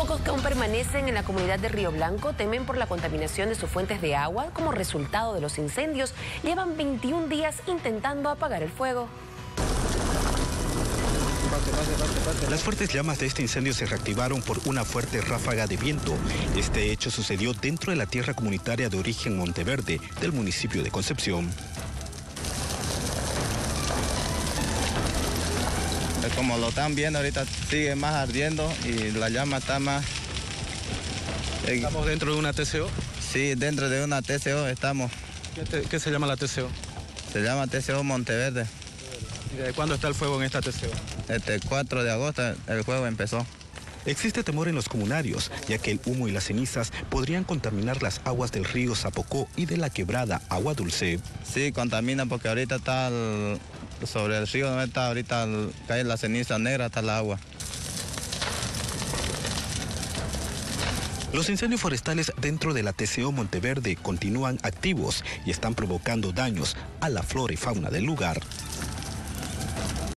pocos que aún permanecen en la comunidad de Río Blanco temen por la contaminación de sus fuentes de agua como resultado de los incendios. Llevan 21 días intentando apagar el fuego. Las fuertes llamas de este incendio se reactivaron por una fuerte ráfaga de viento. Este hecho sucedió dentro de la tierra comunitaria de origen Monteverde del municipio de Concepción. Como lo están viendo ahorita, sigue más ardiendo y la llama está más... ¿Estamos dentro de una TCO? Sí, dentro de una TCO estamos. ¿Qué se llama la TCO? Se llama TCO Monteverde. ¿Y desde cuándo está el fuego en esta TCO? Este 4 de agosto el fuego empezó. Existe temor en los comunarios, ya que el humo y las cenizas podrían contaminar las aguas del río Zapocó y de la quebrada Agua Dulce. Sí, contamina porque ahorita está sobre el río, donde está ahorita cae la ceniza negra hasta el agua. Los incendios forestales dentro de la TCO Monteverde continúan activos y están provocando daños a la flora y fauna del lugar.